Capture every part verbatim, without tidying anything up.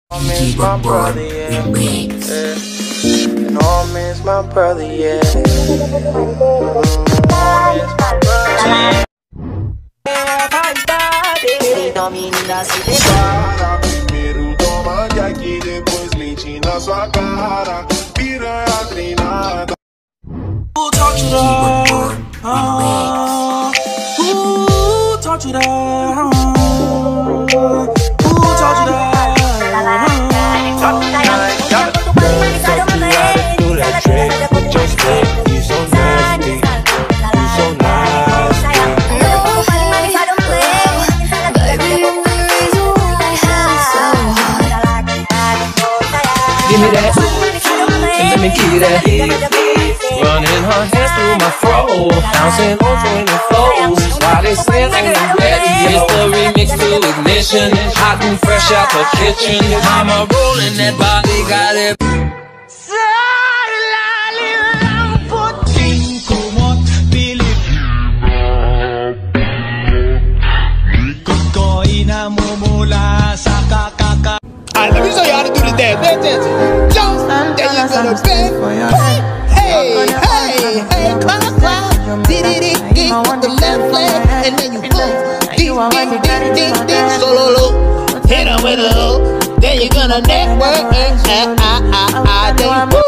I miss my brother, yeah. yeah. You know I miss my brother, yeah. Mm, I miss my brother, yeah. Primeiro toma de aqui, depois mente na sua cara. Piranha treinada. Who taught you that? Uh, who taught you that? Who taught you that? Give me that, and let me give you that. Running her hands through my fro, bouncing on twenty flows while they saying I'm ready. It's the remix to Ignition, hot and fresh out the kitchen. Mama rolling that body, got it. Alright, let me show you how to do the dance. Dance, dance. Jump. There you go. The bend. Hey, hey, hey. Clap, clap. Did it again with the left leg, and then you boom. Ding, ding, ding, ding, ding. Solo loop. Hit 'em with a hook. Then you're gonna network. Ah, ah, ah, ah. Then you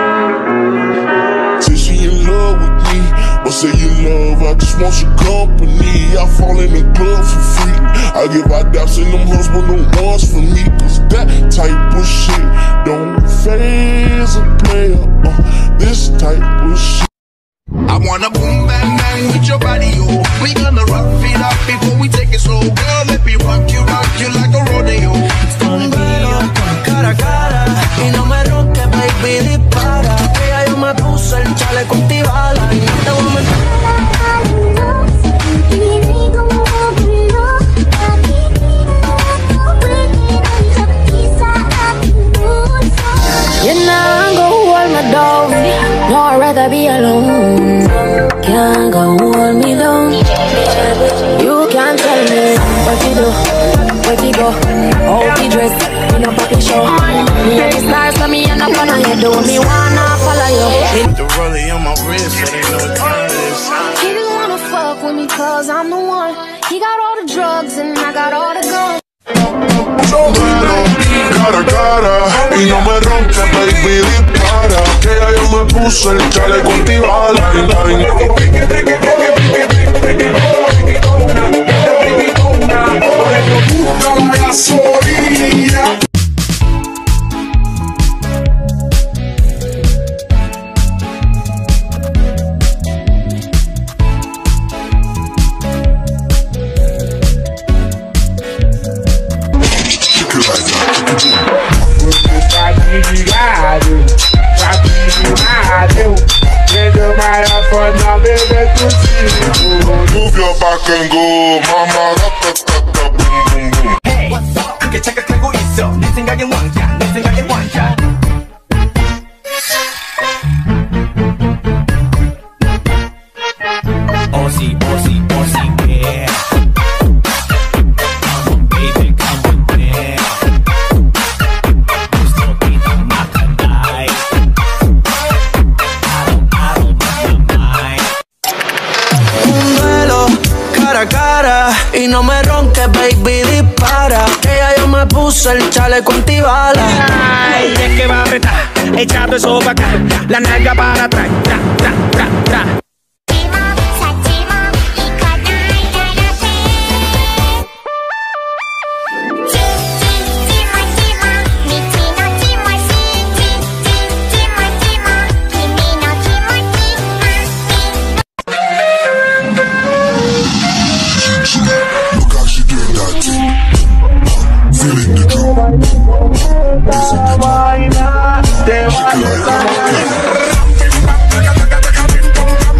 boom. Say she in love with me, or say you love, I just want your company. I fall in the club for free. I give my daps and them hoes, but no ones for me. Cause that type of shit don't phase a player. Uh, this type of shit. I wanna boom bang bang with your body, yo. We gonna rock it up before we take it slow. Girl, let me rock you, rock you like a rodeo. It's gonna be on cara a cara. Y no me ronques, baby, dispara. Que ya yo me puse el chaleco antibala. Y te voy a meter. You're not gonna hold my down. No, I'd rather be alone. Can't go hold me down. You can't tell me what you do, where you go, how you dress, in a party show. Me and the stars for me and I'm gonna head do me wanna follow you. The rollie on my wrist, so they know what time it is. He just wanna fuck with me cause I'm the one. He got all the drugs and I got all the guns. Cara a cara, y no me ronca, baby, dispara. Que ya yo me puse el chaleco antibala. Una gasolina. Move your back and go, mama. Boom, boom, boom. Hey, 그게 착각하고 있어. 내 생각엔 왕자, 내 생각엔 왕자. Aussie, Aussie, Aussie, yeah. Come on, baby, come on, man. Gusto kita makanay. Araw-araw makamay. Un duelo cara a cara y no me ronques, baby, dispara. Que ya yo me puse el chaleco antibala. Ay, es que va a apretar. Echando eso pa' acá. La nalga para atrás. Tra, tra, tra, tra. Te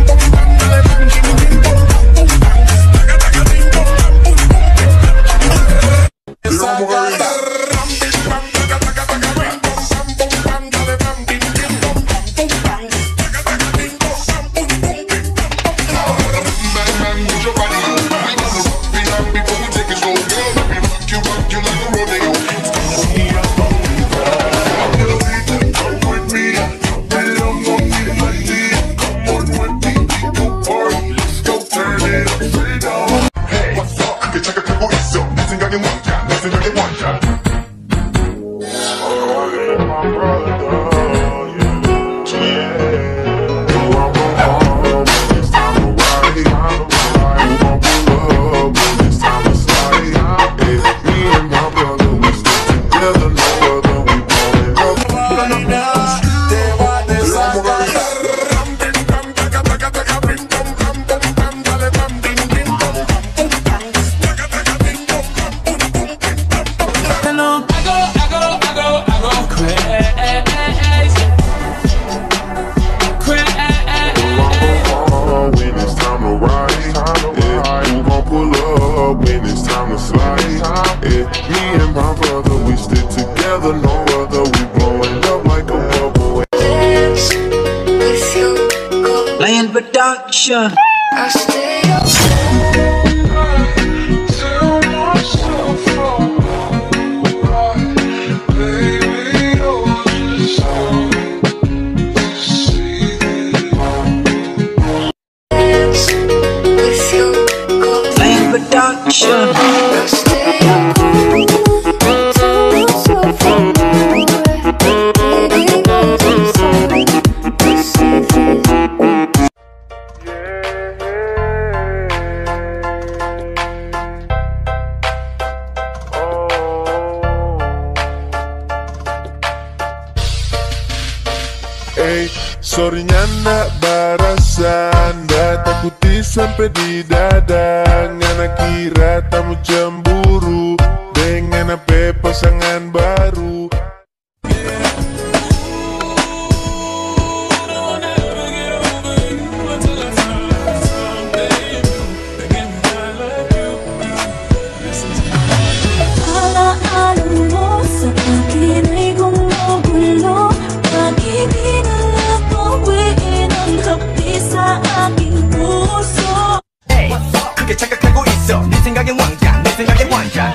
together, no other, we blowing up. Te va a desatar. When it's time to slide, yeah. Me and my brother, we stick together, no other. We blowing up like a bubble. Lion Production. I stay up. Production. Hey, sorrynya ndak barasan, ndak takuti sampai di dada. Ngana kira tamu cemburu dengan apa pasangan baru. 그게 착각하고 있어. 네 생각엔 왕자, 내 생각엔 왕자.